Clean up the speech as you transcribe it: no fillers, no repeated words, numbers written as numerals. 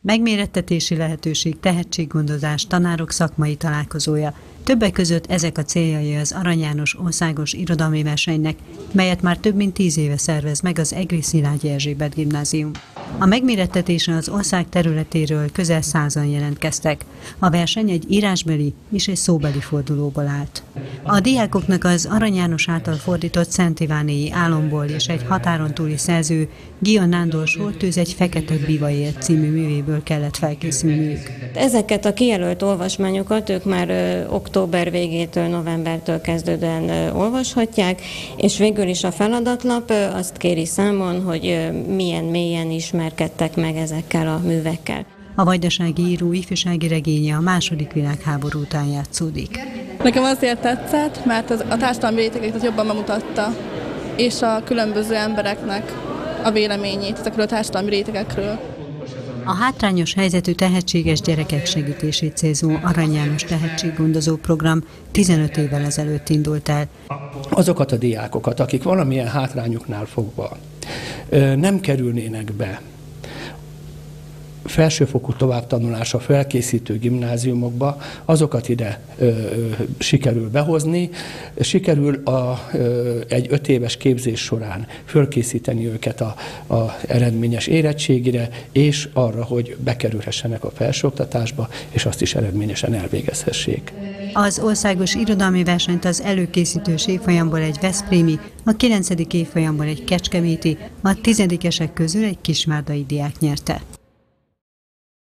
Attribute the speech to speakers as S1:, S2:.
S1: Megmérettetési lehetőség, tehetséggondozás, tanárok szakmai találkozója. Többek között ezek a céljai az Arany János Országos Irodalmi Versenynek, melyet már több mint 10 éve szervez meg az Egri Szilágyi Erzsébet Gimnázium. A megmérettetésre az ország területéről közel 100-an jelentkeztek. A verseny egy írásbeli és egy szóbeli fordulóból állt. A diákoknak az Arany János által fordított Szent Ivánéi Álomból és egy határon túli szerző, Guion Nándor Sortűz egy Fekete Bivaért című művéből kellett felkészülniük.
S2: Ezeket a kijelölt olvasmányokat ők már október végétől, novembertől kezdődően olvashatják, és végül is a feladatlap azt kéri számon, hogy milyen mélyen ismerkedtek meg ezekkel a művekkel.
S1: A vajdasági író ifjúsági regénye a II. Világháború után játszódik.
S3: Nekem azért tetszett, mert a társadalmi rétegeket jobban bemutatta, és a különböző embereknek a véleményét ezekről a társadalmi rétegekről.
S1: A hátrányos helyzetű tehetséges gyerekek segítését célzó Arany János tehetséggondozó program 15 évvel ezelőtt indult el.
S4: Azokat a diákokat, akik valamilyen hátrányuknál fogva nem kerülnének be felsőfokú továbbtanulásra felkészítő gimnáziumokba, azokat ide sikerül behozni, sikerül egy 5 éves képzés során fölkészíteni őket az eredményes érettségire, és arra, hogy bekerülhessenek a felsőoktatásba, és azt is eredményesen elvégezhessék.
S1: Az országos irodalmi versenyt az előkészítős évfolyamból egy veszprémi, a 9. évfolyamból egy kecskeméti, a 10-esek közül egy kisvárdai diák nyerte.